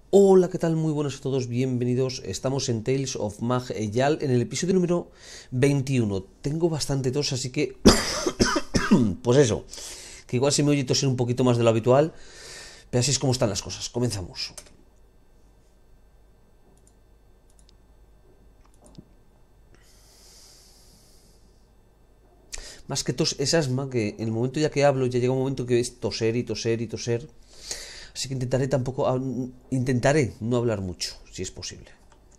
Hola, ¿qué tal? Muy buenos a todos, bienvenidos. Estamos en Tales of Mag Eyal en el episodio número 21. Tengo bastante tos, así que... pues eso, que igual se me oye toser un poquito más de lo habitual, pero así es como están las cosas. Comenzamos. Más que tos, es asma, que en el momento ya que hablo, ya llega un momento que es toser y toser y toser. Así que intentaré no hablar mucho, si es posible.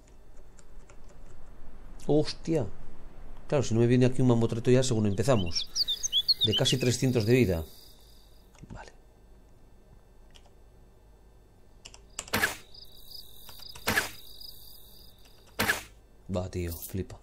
Hostia. Claro, si no me viene aquí un mamotreto ya según empezamos. De casi 300 de vida. Vale. Va, tío, flipa.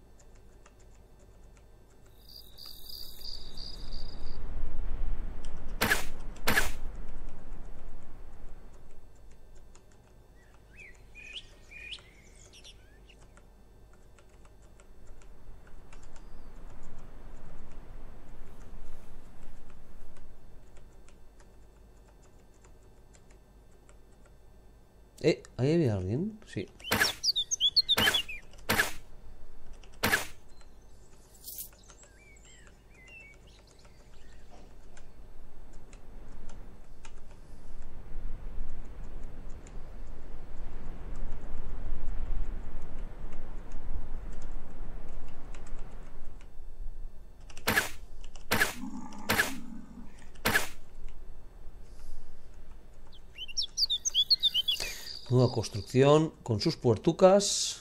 ¿Ahí había alguien? Sí. Nueva construcción con sus puertucas.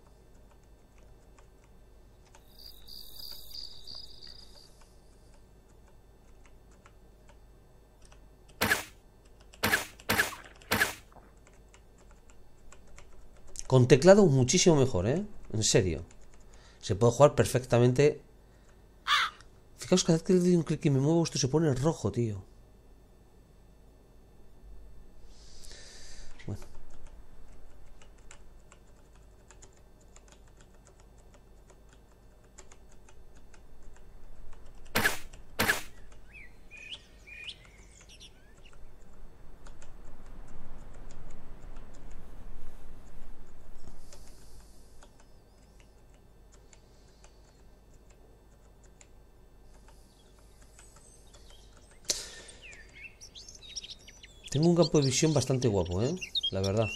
Con teclado muchísimo mejor, ¿eh? En serio. Se puede jugar perfectamente. Fijaos, cada vez que le doy un clic y me muevo, esto se pone rojo, tío. Bueno. Tengo un campo de visión bastante guapo, ¿eh? La verdad.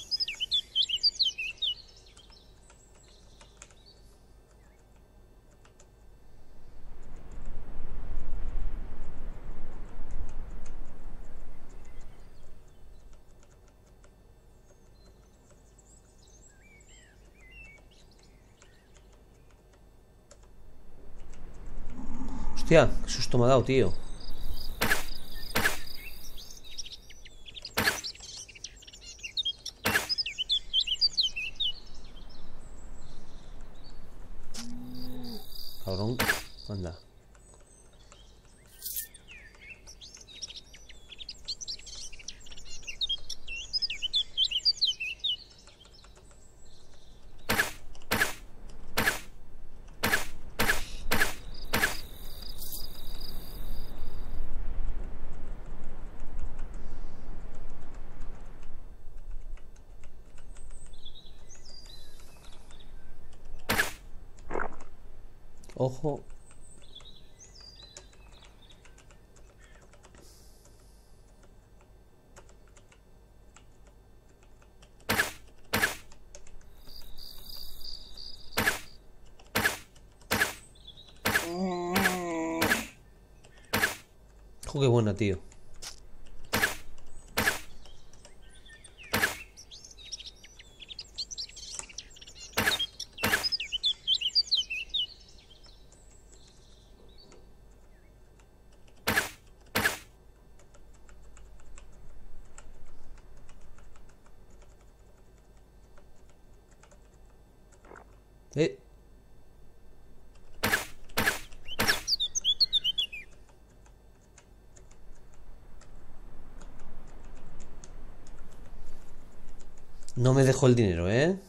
Hostia, qué susto me ha dado, tío. Cabrón. Anda. Ojo. Ojo, qué buena, tío. Eh. No me dejó el dinero, ¿eh?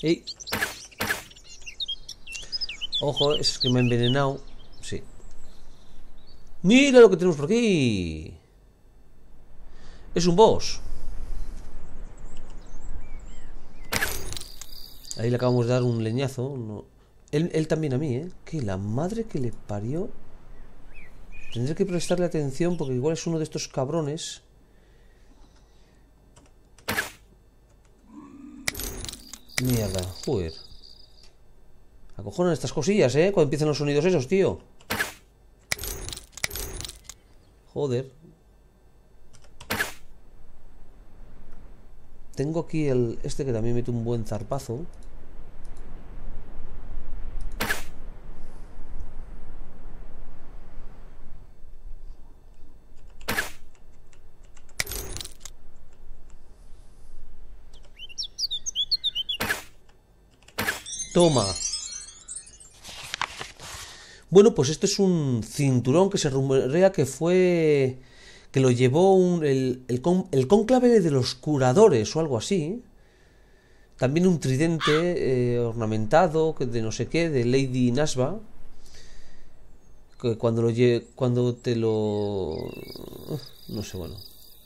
¡Ey! Ojo, es que me ha envenenado. Sí. ¡Mira lo que tenemos por aquí! Es un boss. Ahí le acabamos de dar un leñazo. No. Él también a mí, ¿eh? Que la madre que le parió. Tendré que prestarle atención porque igual es uno de estos cabrones. Mierda, joder. Acojonan estas cosillas, ¿eh? Cuando empiezan los sonidos esos, tío. Joder. Tengo aquí el... Este que también mete un buen zarpazo. Toma. Bueno, pues este es un cinturón que se rumorea que fue... Que lo llevó el cónclave de los curadores o algo así. También un tridente ornamentado de no sé qué, de Lady Nasba. Que cuando te lo... No sé, bueno.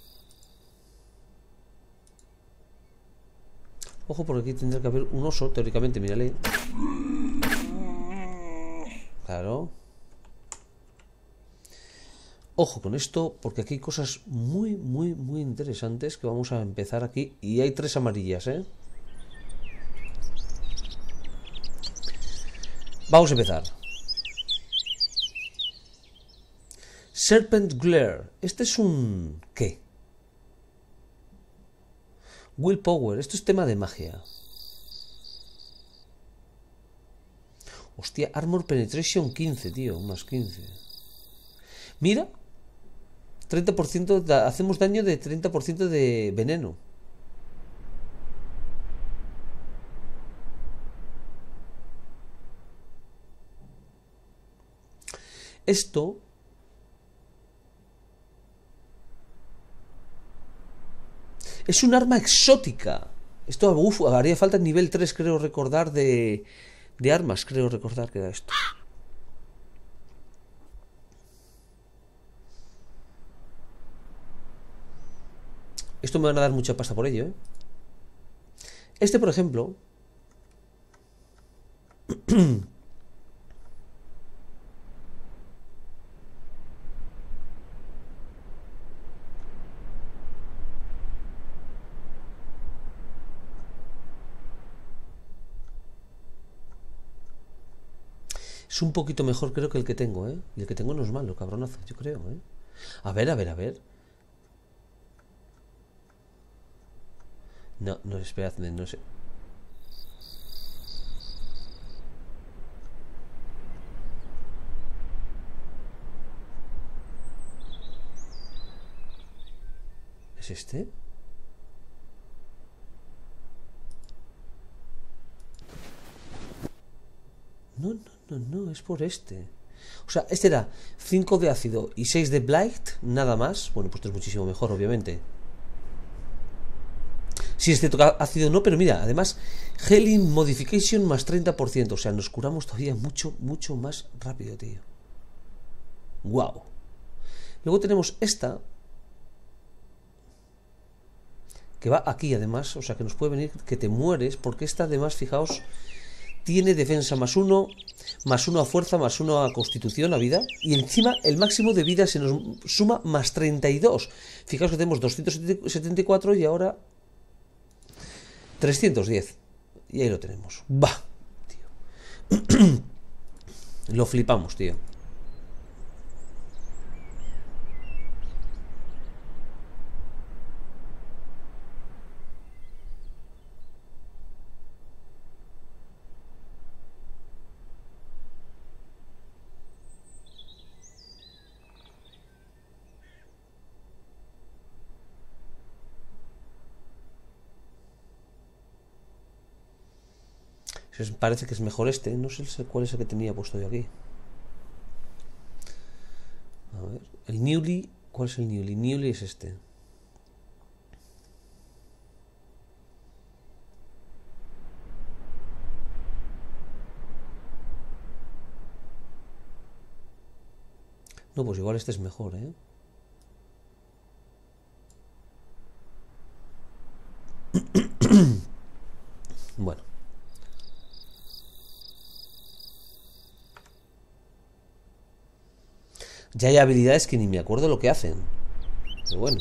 Ojo, porque aquí tendría que haber un oso, teóricamente, mírale. Claro. Ojo con esto, porque aquí hay cosas muy, muy, muy interesantes que vamos a empezar aquí. Y hay 3 amarillas, ¿eh? Vamos a empezar. Serpent Glare. Este es un... ¿Qué? Willpower. Esto es tema de magia. Hostia, Armor Penetration 15, tío. Más 15. Mira. 30%, hacemos daño de 30% de veneno. Esto es un arma exótica. Esto, haría falta nivel 3, creo recordar, de armas. Creo recordar que era esto. Esto me van a dar mucha pasta por ello, ¿eh? Este, por ejemplo... Es un poquito mejor creo que el que tengo, ¿eh? Y el que tengo no es malo, cabronazo, yo creo, ¿eh? A ver, a ver, a ver. No, no, esperadme, no sé. ¿Es este? No, no, no, no, es por este. O sea, este era 5 de ácido y 6 de blight, nada más. Bueno, pues esto es muchísimo mejor, obviamente. Si este toca ácido no, pero mira, además, Healing Modification más 30%. O sea, nos curamos todavía mucho, mucho más rápido, tío. Wow. Luego tenemos esta, que va aquí además, o sea, que nos puede venir que te mueres, porque esta además, fijaos, tiene defensa +1, +1 a fuerza, +1 a constitución, a vida, y encima el máximo de vida se nos suma más 32. Fijaos que tenemos 274 y ahora 310. Y ahí lo tenemos. ¡Bah! Tío. Lo flipamos, tío. Parece que es mejor este. No sé cuál es el que tenía puesto yo aquí. A ver. El Newly. ¿Cuál es el Newly? Newly es este. No, pues igual este es mejor, ¿eh? Bueno. Ya hay habilidades que ni me acuerdo lo que hacen. Pero bueno.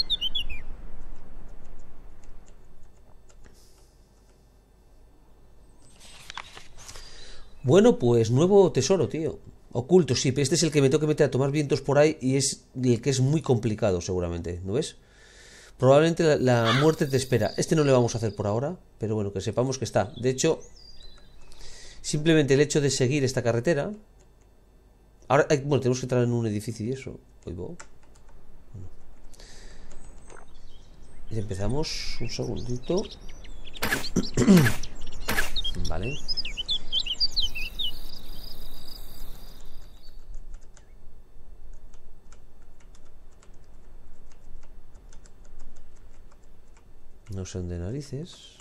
Bueno, pues nuevo tesoro, tío. Oculto, sí, pero este es el que me tengo que meter a tomar vientos por ahí y es el que es muy complicado seguramente, ¿no ves? Probablemente la muerte te espera. Este no le vamos a hacer por ahora, pero bueno, que sepamos que está. De hecho, simplemente el hecho de seguir esta carretera... Ahora, bueno, tenemos que entrar en un edificio y eso. Y empezamos un segundito. Vale. No son de narices.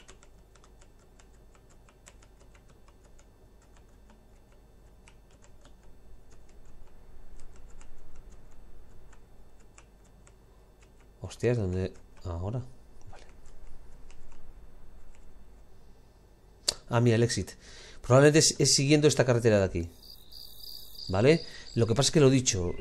Hostias, ¿dónde? Ahora. Vale. Ah, mira, el exit. Probablemente es siguiendo esta carretera de aquí. ¿Vale? Lo que pasa es que lo he dicho.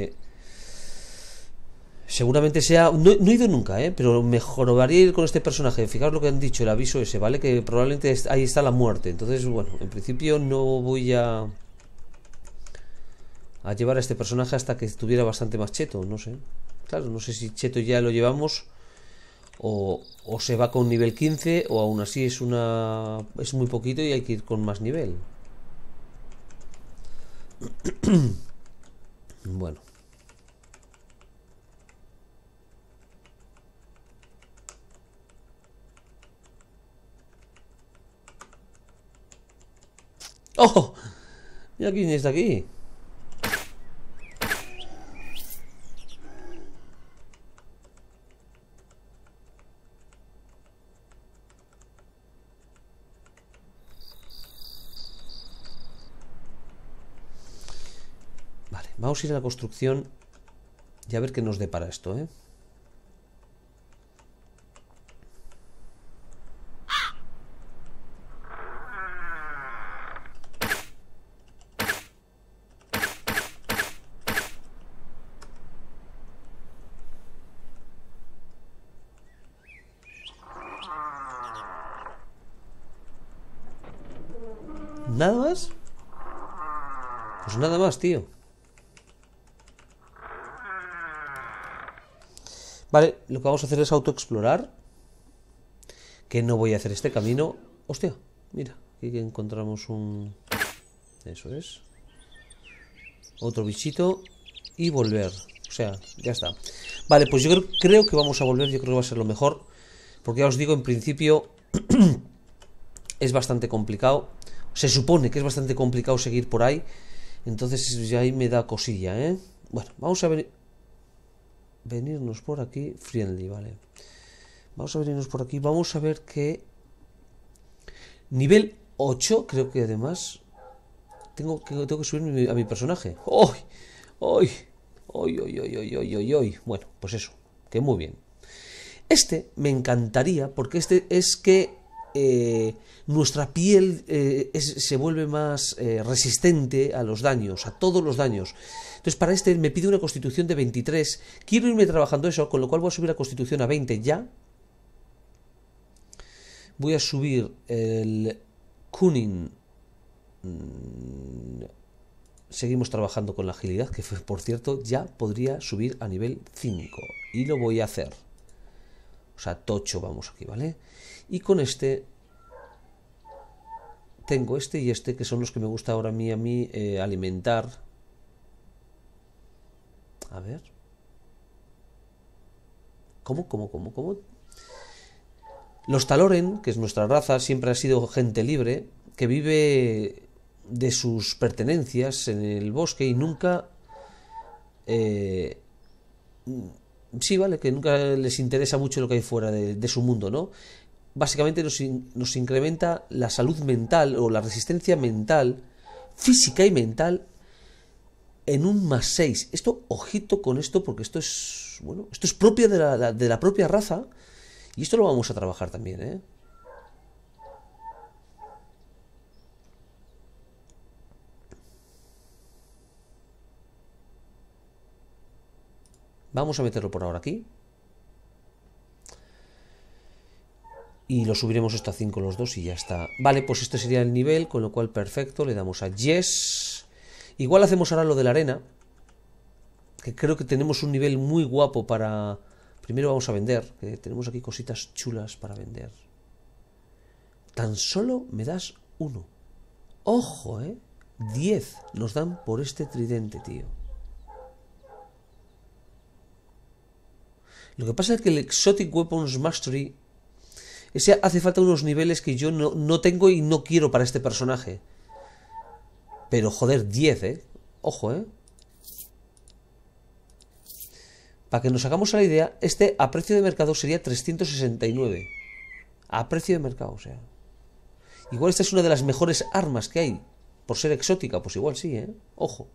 Seguramente sea... No, no he ido nunca, pero mejoraría ir con este personaje. Fijaos lo que han dicho, el aviso ese, ¿vale? Que probablemente ahí está la muerte. Entonces, bueno, en principio no voy a llevar a este personaje hasta que estuviera bastante más cheto, no sé. Claro, no sé si cheto ya lo llevamos o se va con nivel 15 o aún así es muy poquito y hay que ir con más nivel. Bueno. ¡Oh! Mira quién está aquí. Vale, vamos a ir a la construcción y a ver qué nos depara esto, ¿eh? ¿Nada más? Pues nada más, tío. Vale, lo que vamos a hacer es autoexplorar. Que no voy a hacer este camino. Hostia, mira, aquí encontramos un... Eso es. Otro bichito. Y volver. O sea, ya está. Vale, pues yo creo que vamos a volver. Yo creo que va a ser lo mejor. Porque ya os digo, en principio... es bastante complicado. Se supone que es bastante complicado seguir por ahí. Entonces ya ahí me da cosilla, ¿eh? Bueno, vamos a venirnos por aquí. Friendly, vale. Vamos a venirnos por aquí. Vamos a ver que... Nivel 8, creo que además... Tengo que subir a mi personaje. ¡Ay! ¡Ay! ¡Ay, ay, ay, ay, ay, ay, ay! Bueno, pues eso. Que muy bien. Este me encantaría porque este es que... nuestra piel se vuelve más resistente a los daños, a todos los daños. Entonces para este me pide una constitución de 23. Quiero irme trabajando eso, con lo cual voy a subir la constitución a 20 ya. Voy a subir el cunning. Seguimos trabajando con la agilidad, que por cierto ya podría subir a nivel 5. Y lo voy a hacer. O sea, tocho vamos aquí, ¿vale? Y con este... Tengo este y este, que son los que me gusta ahora a mí alimentar. A ver. ¿Cómo? Los Taloren, que es nuestra raza, siempre ha sido gente libre, que vive de sus pertenencias en el bosque y nunca... sí, vale, que nunca les interesa mucho lo que hay fuera de su mundo, ¿no? Básicamente nos incrementa la salud mental o la resistencia mental, física y mental, en un +6. Esto, ojito con esto, porque esto es, bueno, esto es propio de la propia raza. Y esto lo vamos a trabajar también, ¿eh? Vamos a meterlo por ahora aquí. Y lo subiremos hasta 5 los dos y ya está. Vale, pues este sería el nivel, con lo cual perfecto. Le damos a Yes. Igual hacemos ahora lo de la arena, que creo que tenemos un nivel muy guapo para... Primero vamos a vender, que tenemos aquí cositas chulas para vender. Tan solo me das 1. Ojo, 10 nos dan por este tridente, tío. Lo que pasa es que el Exotic Weapons Mastery... Ese hace falta unos niveles que yo no tengo y no quiero para este personaje. Pero joder, 10, Ojo, Para que nos hagamos a la idea, este a precio de mercado sería 369. A precio de mercado, o sea. Igual esta es una de las mejores armas que hay. Por ser exótica, pues igual sí, Ojo.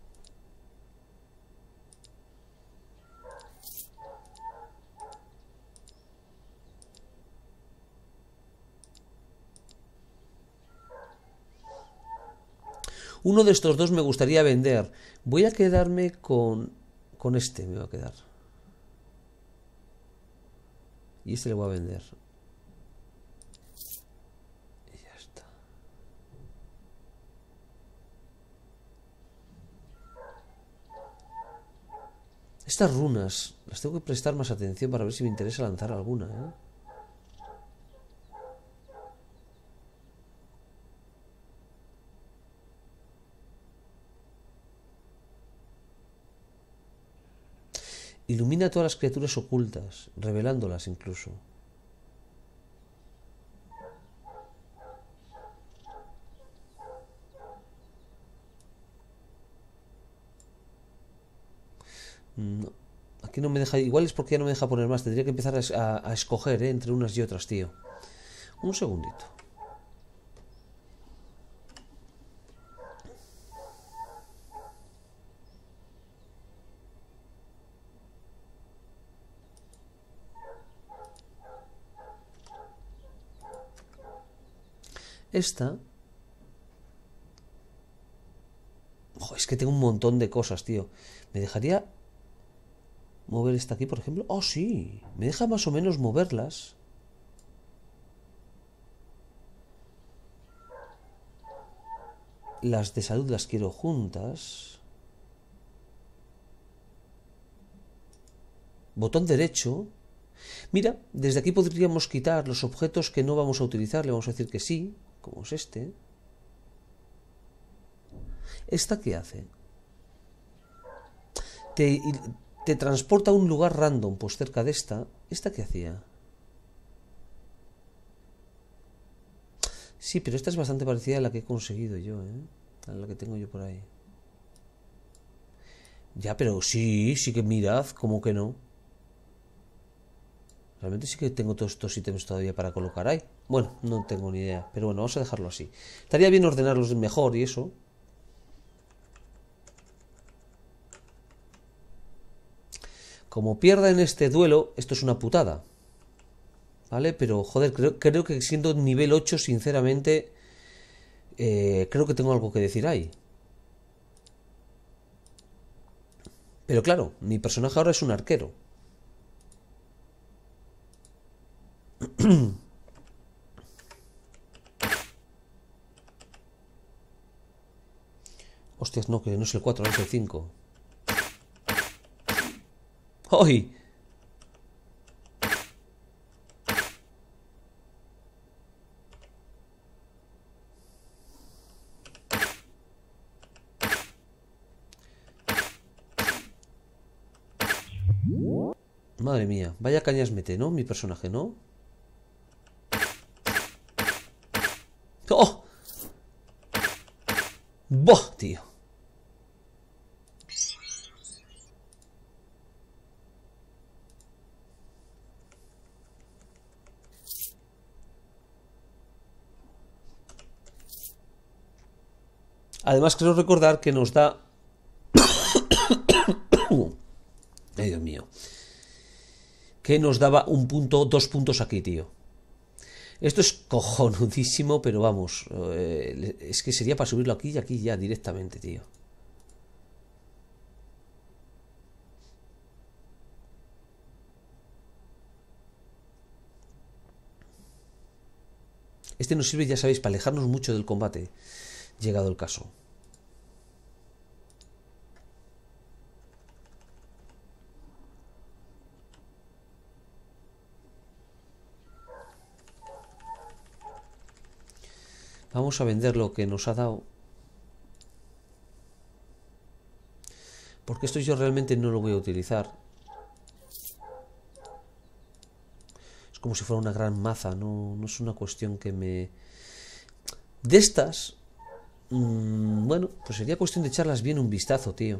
Uno de estos dos me gustaría vender. Voy a quedarme con este, me voy a quedar. Y este le voy a vender. Y ya está. Estas runas, las tengo que prestar más atención para ver si me interesa lanzar alguna, Ilumina a todas las criaturas ocultas, revelándolas incluso. No, aquí no me deja... Igual es porque ya no me deja poner más. Tendría que empezar a escoger, entre unas y otras, tío. Un segundito. Esta... Ojo, es que tengo un montón de cosas, tío. ¿Me dejaría mover esta aquí, por ejemplo? Oh, sí. Me deja más o menos moverlas. Las de salud las quiero juntas. Botón derecho. Mira, desde aquí podríamos quitar los objetos que no vamos a utilizar. Le vamos a decir que sí, como es este. ¿Esta qué hace? Te transporta a un lugar random, pues cerca de esta. ¿Esta qué hacía? Sí, pero esta es bastante parecida a la que he conseguido yo, a la que tengo yo por ahí. Ya, pero sí que mirad, como que no. Realmente sí que tengo todos estos ítems todavía para colocar ahí. Bueno, no tengo ni idea, pero bueno, vamos a dejarlo así. Estaría bien ordenarlos mejor y eso. Como pierda en este duelo, esto es una putada. ¿Vale? Pero, joder, creo que siendo nivel 8, sinceramente, creo que tengo algo que decir ahí. Pero claro, mi personaje ahora es un arquero. Hostias, no, que no es el 4, es el 5. ¡Ay! Madre mía, vaya cañas mete, ¿no? Mi personaje, ¿no? ¡Oh! ¡Boh, tío! Además, quiero recordar que nos da Ay, Dios mío. Que nos daba un punto, 2 puntos aquí, tío. Esto es cojonudísimo, pero vamos. Es que sería para subirlo aquí y aquí ya directamente, tío. Este nos sirve, ya sabéis, para alejarnos mucho del combate, llegado el caso. Vamos a vender lo que nos ha dado. Porque esto yo realmente no lo voy a utilizar. Es como si fuera una gran maza, no es una cuestión que me... De estas... bueno, pues sería cuestión de echarlas bien un vistazo, tío.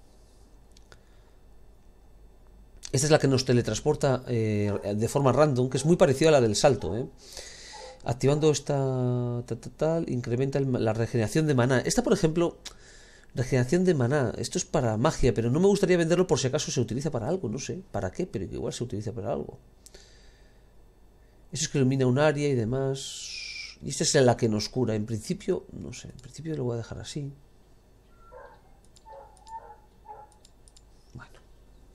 Esta es la que nos teletransporta de forma random, que es muy parecida a la del salto, ¿eh? Activando esta... Tal, incrementa la regeneración de maná. Esta, por ejemplo... Regeneración de maná. Esto es para magia, pero no me gustaría venderlo por si acaso se utiliza para algo. No sé para qué, pero igual se utiliza para algo. Eso es que ilumina un área y demás. Y esta es la que nos cura. En principio, no sé. En principio lo voy a dejar así. Bueno.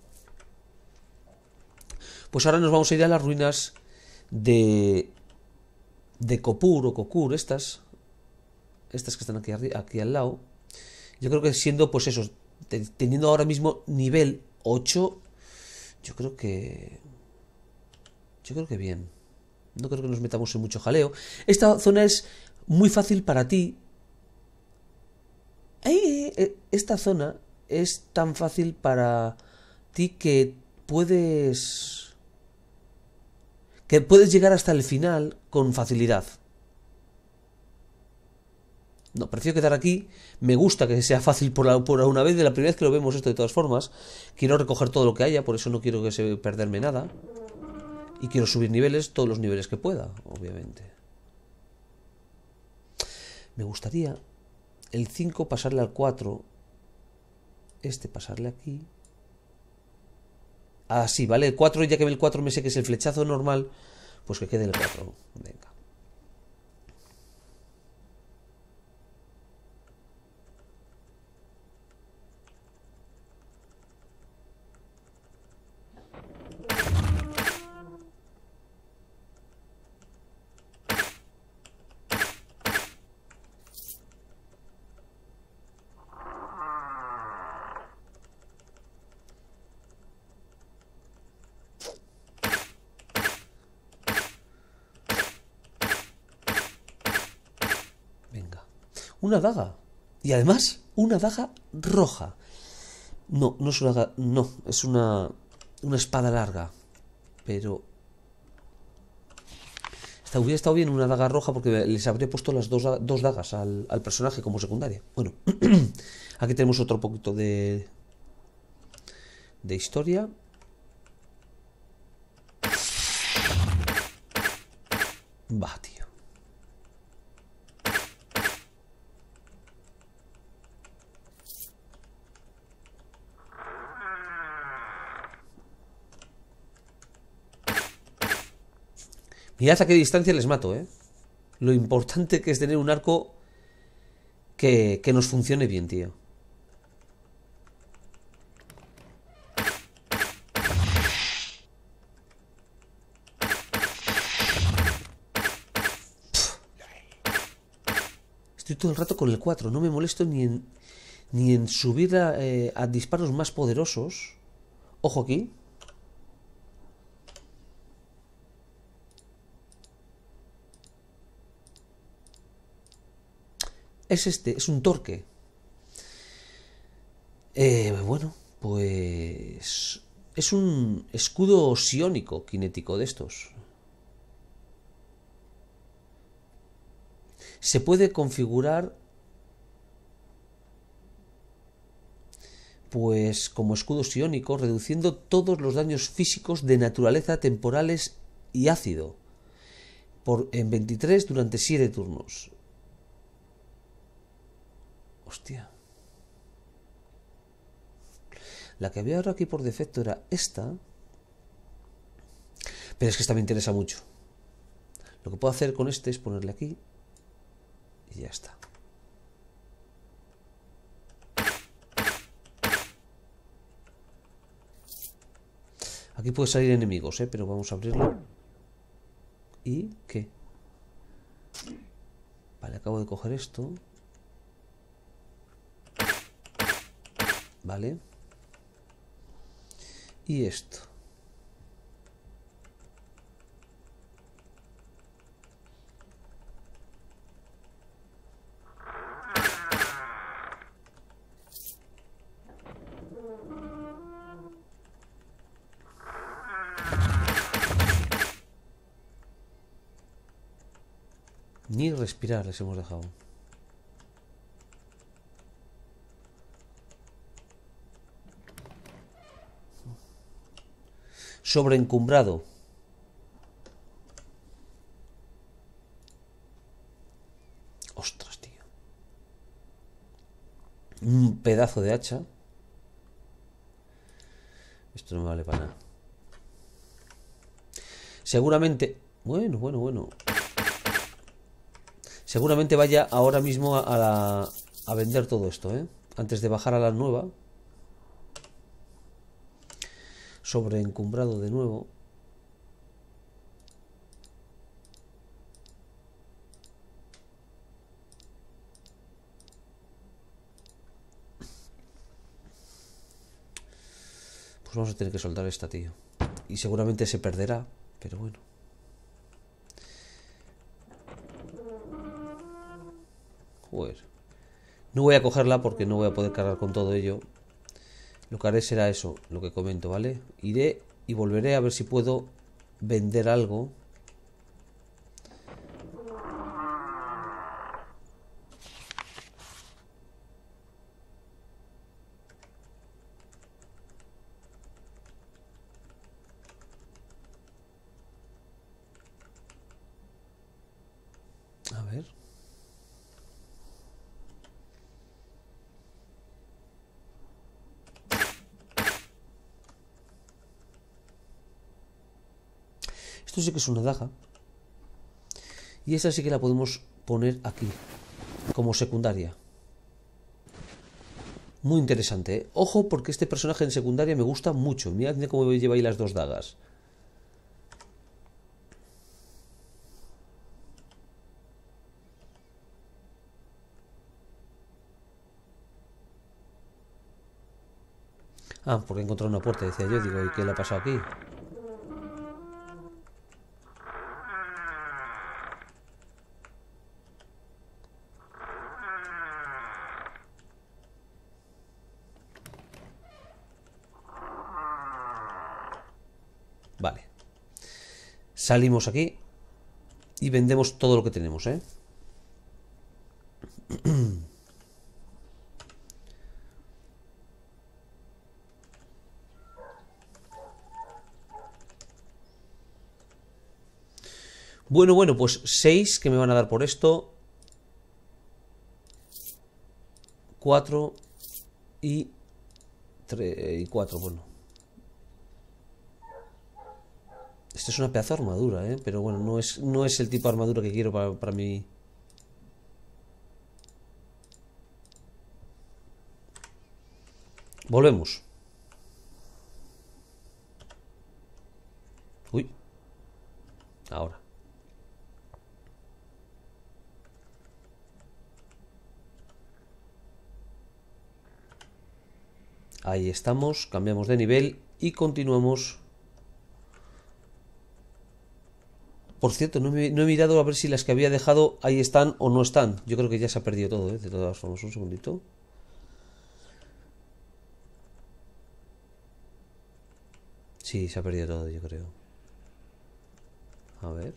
Pues ahora nos vamos a ir a las ruinas de Copur o Cocur. Estas que están aquí al lado. Yo creo que siendo, pues eso, teniendo ahora mismo nivel 8, yo creo que bien. No creo que nos metamos en mucho jaleo. Esta zona es muy fácil para ti. Esta zona es tan fácil para ti que puedes llegar hasta el final con facilidad. No, prefiero quedar aquí. Me gusta que sea fácil por una vez. De la primera vez que lo vemos esto, de todas formas. Quiero recoger todo lo que haya, por eso no quiero perderme nada. Y quiero subir niveles, todos los niveles que pueda, obviamente. Me gustaría el 5 pasarle al 4. Este pasarle aquí. Así, ¿vale? El 4, ya que el 4 me sé que es el flechazo normal, pues que quede el 4. Venga. Una daga. Y además, una daga roja. No, no es una daga. No, es una espada larga. Pero... hubiera estado bien una daga roja porque les habría puesto las dos dagas al personaje como secundaria. Bueno, aquí tenemos otro poquito de historia. Va, tío. Mirad a qué distancia les mato, ¿eh? Lo importante que es tener un arco que nos funcione bien, tío. Estoy todo el rato con el 4. No me molesto ni en subir a disparos más poderosos. Ojo aquí. Es un torque. Bueno, pues... es un escudo psiónico cinético de estos. Se puede configurar pues como escudo psiónico, reduciendo todos los daños físicos de naturaleza, temporales y ácido en 23 durante 7 turnos. Hostia. La que había ahora aquí por defecto era esta. Pero es que esta me interesa mucho. Lo que puedo hacer con este es ponerle aquí. Y ya está. Aquí puede salir enemigos, pero vamos a abrirlo. ¿Y qué? Vale, acabo de coger esto. Vale. Y esto. Ni respirar les hemos dejado. Sobreencumbrado. Ostras, tío. Un pedazo de hacha. Esto no me vale para nada. Seguramente... Bueno. Seguramente vaya ahora mismo a vender todo esto, antes de bajar a la nueva. Sobreencumbrado de nuevo. Pues vamos a tener que soltar esta, tío. Y seguramente se perderá, pero bueno. Joder. No voy a cogerla porque no voy a poder cargar con todo ello. Lo que haré será eso, lo que comento, ¿vale? Iré y volveré a ver si puedo vender algo. A ver. Esto sí que es una daga. Y esa sí que la podemos poner aquí, como secundaria. Muy interesante, ¿eh? Ojo, porque este personaje en secundaria me gusta mucho. Mirad cómo lleva ahí las dos dagas. Ah, porque he encontrado una puerta, decía yo. Digo, ¿y qué le ha pasado aquí? Vale. Salimos aquí y vendemos todo lo que tenemos, ¿eh? Bueno, pues 6 que me van a dar por esto. 4 y 3 y 4, bueno. Esta es una pedazo de armadura, pero bueno, no es el tipo de armadura que quiero para mí. Volvemos. Uy. Ahora. Ahí estamos, cambiamos de nivel y continuamos. Por cierto, no he mirado a ver si las que había dejado ahí están o no están. Yo creo que ya se ha perdido todo, de todas formas. Un segundito. Sí, se ha perdido todo, yo creo. A ver.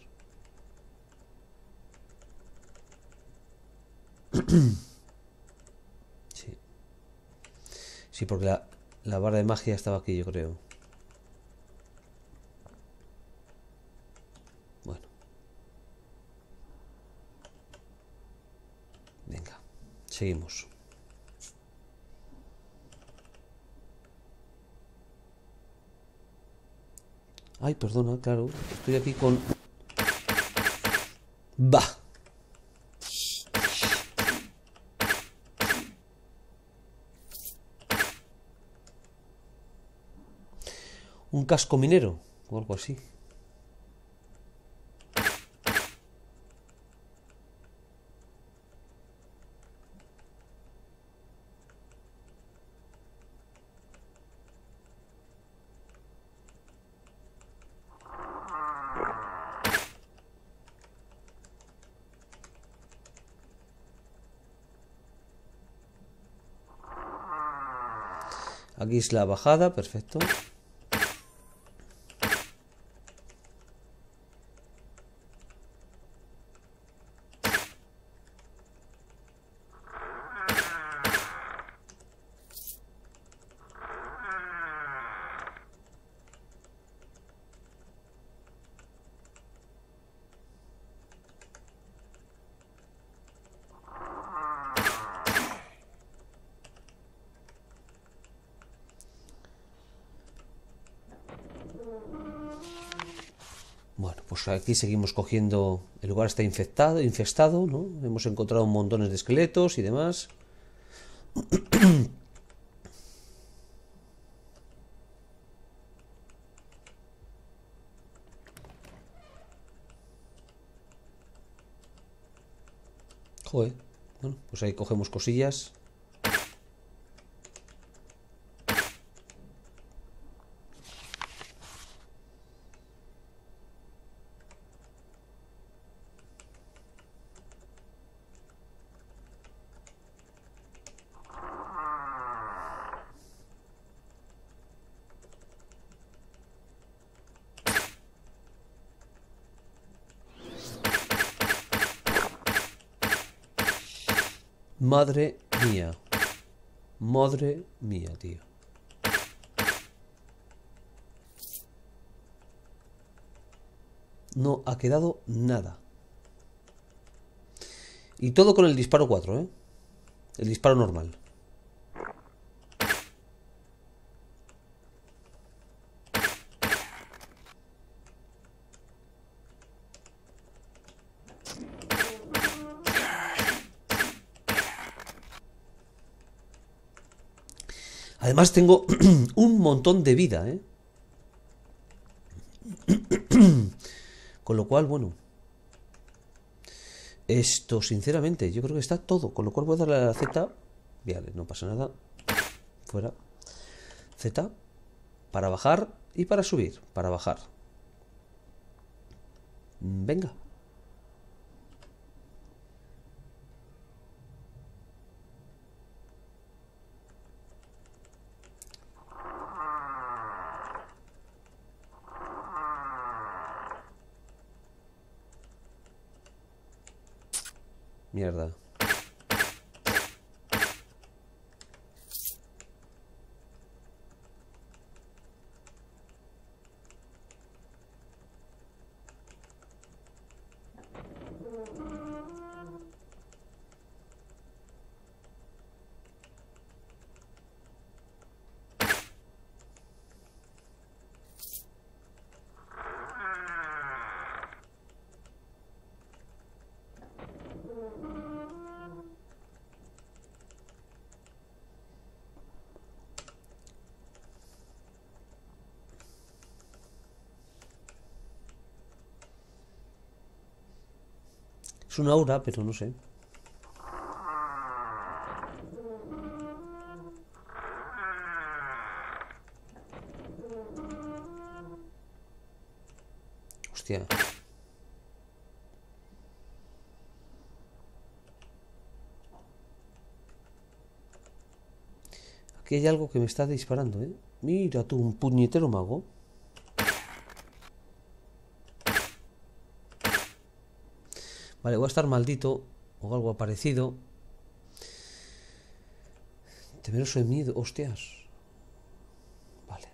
Sí. Sí, porque la barra de magia estaba aquí, yo creo. Bueno. Venga, seguimos. Ay, perdona, claro. Estoy aquí con... Bah. Un casco minero o algo así. Aquí es la bajada, perfecto. Bueno, pues aquí seguimos cogiendo... El lugar está infestado, ¿no? Hemos encontrado montones de esqueletos y demás. Joder. Bueno, pues ahí cogemos cosillas. Madre mía. Madre mía, tío. No ha quedado nada. Y todo con el disparo 4, ¿eh? El disparo normal. Además tengo un montón de vida, ¿eh? Con lo cual, bueno. Esto, sinceramente, yo creo que está todo. Con lo cual voy a darle a la Z. Vale, no pasa nada. Fuera. Z. Para bajar y para subir. Para bajar. Venga. Mierda. Es una aura, pero no sé. Hostia. Aquí hay algo que me está disparando, ¿eh? Mira tú, un puñetero mago. Vale, voy a estar maldito o algo parecido. Temeroso de miedo, hostias. Vale.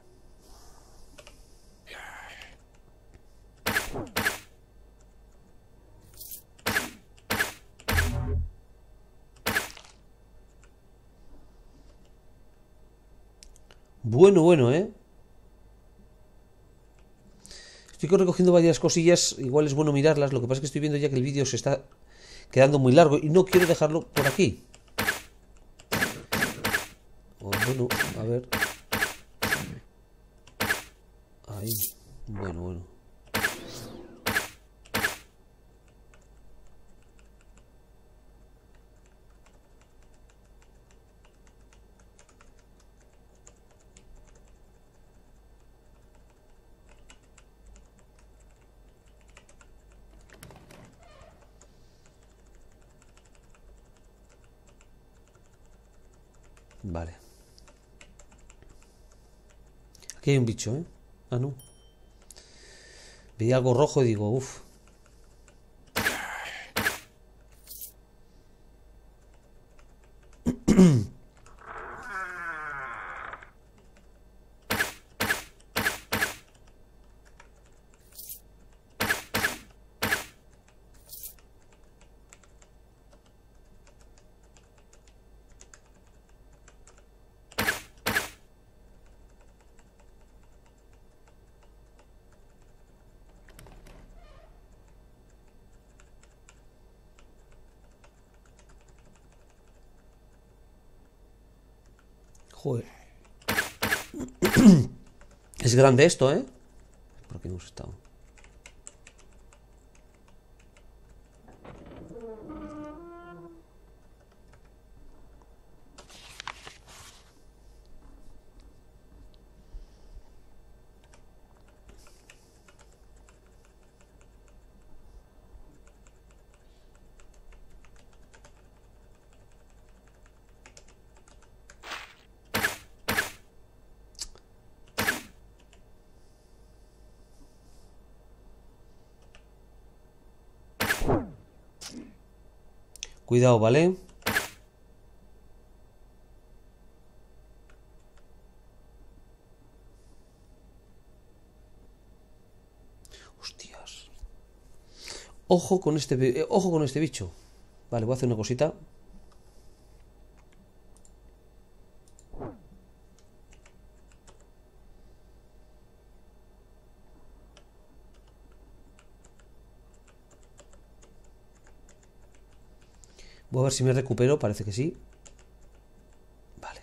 Bueno, ¿eh? Estoy recogiendo varias cosillas, igual es bueno mirarlas. Lo que pasa es que estoy viendo ya que el vídeo se está quedando muy largo y no quiero dejarlo por aquí. Bueno, a ver. Ahí. Bueno. Vale. Aquí hay un bicho, ¿eh? Ah, no. Veía algo rojo y digo, uff. Joder. Es grande esto, ¿eh? Por aquí hemos estado. Cuidado, ¿vale? Hostias. Ojo con este bicho. Vale, voy a hacer una cosita. Voy a ver si me recupero, parece que sí. Vale.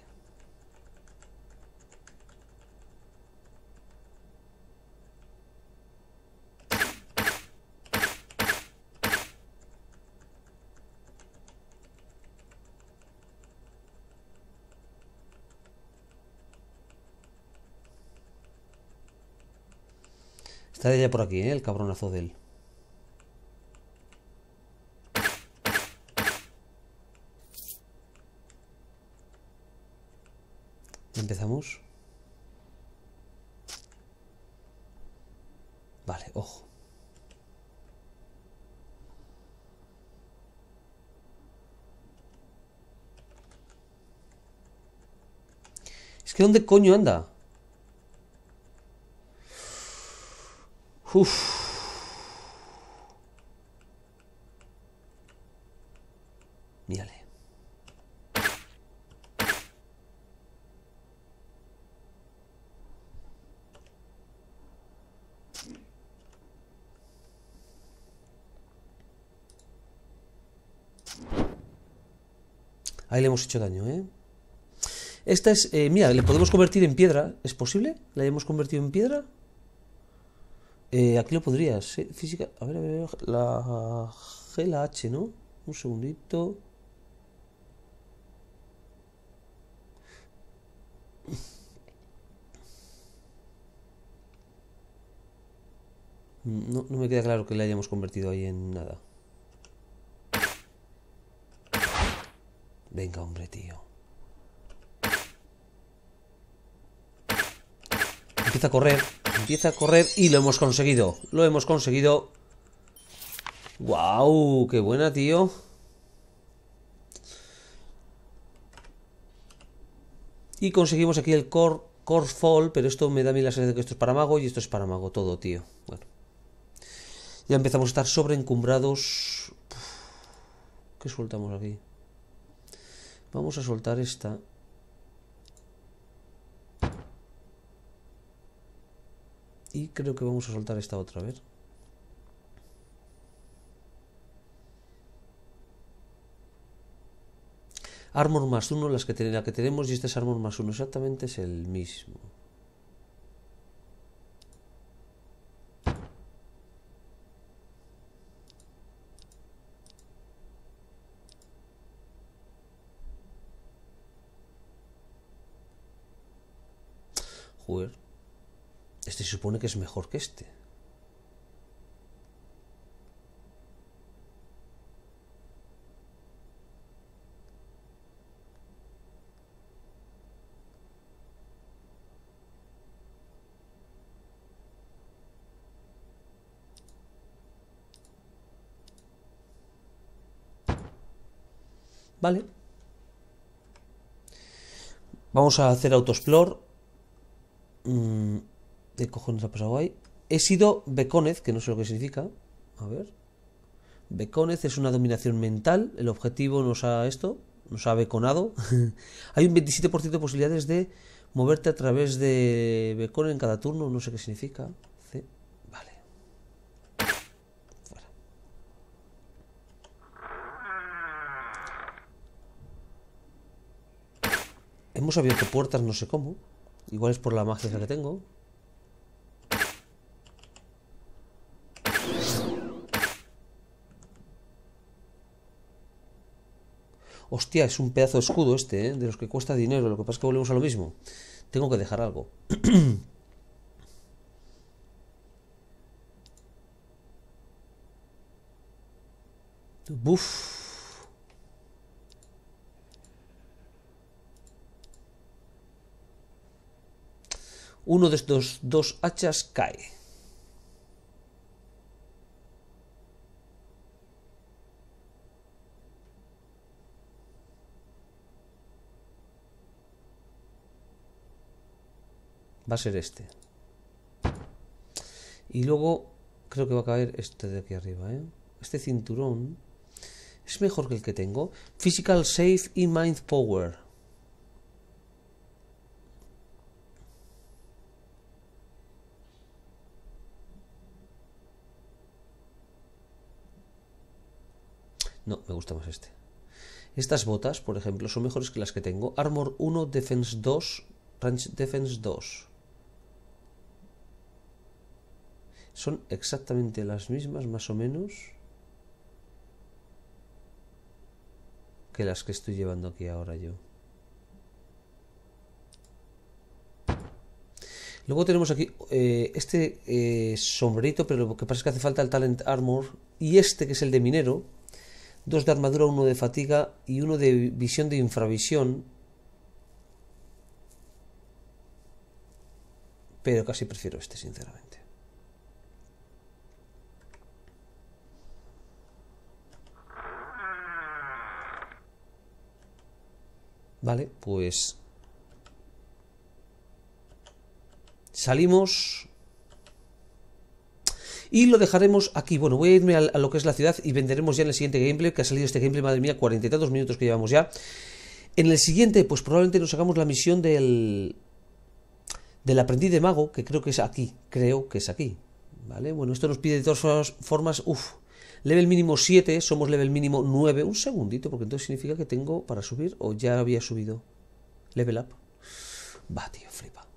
Está ya por aquí, ¿eh? El cabronazo de él. Empezamos. Vale, ojo. Es que ¿dónde coño anda? Uf. Mírale. Ahí le hemos hecho daño, ¿eh? Esta es... mira, le podemos convertir en piedra. ¿Es posible? ¿La hayamos convertido en piedra? Aquí lo podrías. Física... A ver. La G, la H, ¿no? Un segundito. No me queda claro que le hayamos convertido ahí en nada. Venga, hombre, tío. Empieza a correr y lo hemos conseguido. Lo hemos conseguido. ¡Guau! ¡Qué buena, tío! Y conseguimos aquí el Core Fall, pero esto me da a mí la sensación de que esto es para mago y esto es para mago todo, tío. Bueno. Ya empezamos a estar sobreencumbrados. ¿Qué soltamos aquí? Vamos a soltar esta. Y creo que vamos a soltar esta otra, a ver. Armor más 1, la que tenemos, y este es Armor más 1, exactamente es el mismo. Joder. Este se supone que es mejor que este. Vale. Vamos a hacer autoexplore. ¿Qué cojones ha pasado ahí? He sido Beconez, que no sé lo que significa. A ver. Beconez es una dominación mental. El objetivo nos ha beconado. Hay un 27% de posibilidades de moverte a través de becon en cada turno. No sé qué significa. Vale. Fuera. Hemos abierto puertas, no sé cómo. Igual es por la magia que tengo. Hostia, es un pedazo de escudo este, de los que cuesta dinero. Lo que pasa es que volvemos a lo mismo. Tengo que dejar algo. Buf. Uno de estos dos hachas cae. Va a ser este. Y luego creo que va a caer este de aquí arriba, ¿eh? Este cinturón es mejor que el que tengo. Physical Save y Mind Power. No, me gusta más este. Estas botas, por ejemplo, son mejores que las que tengo. Armor 1, Defense 2, Range Defense 2. Son exactamente las mismas, más o menos, que las que estoy llevando aquí ahora yo. Luego tenemos aquí este sombrerito, pero lo que pasa es que hace falta el Talent Armor. Y este, que es el de minero. 2 de armadura, 1 de fatiga y 1 de visión de infravisión. Pero casi prefiero este, sinceramente. Vale, pues salimos y lo dejaremos aquí. Bueno, voy a irme a lo que es la ciudad y venderemos ya en el siguiente gameplay, que ha salido este gameplay, madre mía, 40 y tantos minutos que llevamos ya. En el siguiente, pues probablemente nos hagamos la misión del aprendiz de mago, que creo que es aquí, ¿vale? Bueno, esto nos pide de todas formas, level mínimo 7, somos level mínimo 9. Un segundito, porque entonces significa que tengo para subir, o ya había subido. Level up. Va, tío, flipa.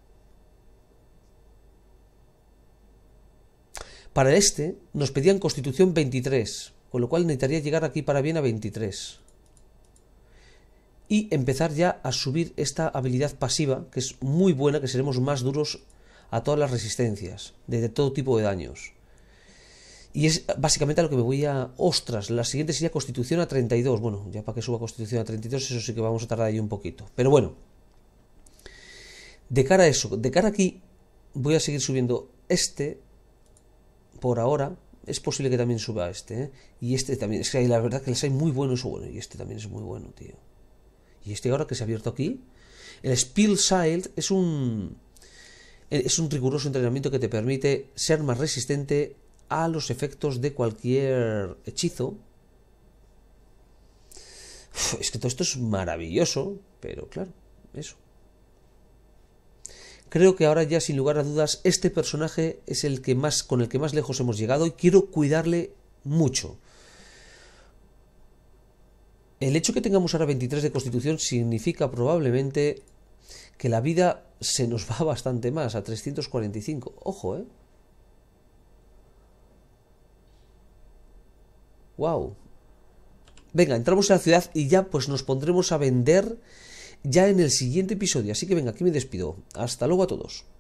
Para este nos pedían constitución 23, con lo cual necesitaría llegar aquí para bien a 23. Y empezar ya a subir esta habilidad pasiva, que es muy buena, que seremos más duros a todas las resistencias, de todo tipo de daños. Y es básicamente a lo que me voy a... ¡Ostras! La siguiente sería constitución a 32. Bueno, ya para que suba constitución a 32, eso sí que vamos a tardar ahí un poquito. Pero bueno, de cara a eso, de cara aquí, voy a seguir subiendo este... Por ahora, es posible que también suba este, ¿eh? Y este también, es que la verdad que les hay muy buenos, y este también es muy bueno, tío. Y este ahora que se ha abierto aquí, el Spill Shield es un riguroso entrenamiento que te permite ser más resistente a los efectos de cualquier hechizo. Es que todo esto es maravilloso, pero claro, eso. creo que ahora ya sin lugar a dudas este personaje es el que más, con el que más lejos hemos llegado y quiero cuidarle mucho. El hecho que tengamos ahora 23 de constitución significa probablemente que la vida se nos va bastante más, a 345. Ojo, ¿eh? Wow. Venga, entramos en la ciudad y ya pues nos pondremos a vender ya en el siguiente episodio. Así que venga, aquí me despido. Hasta luego a todos.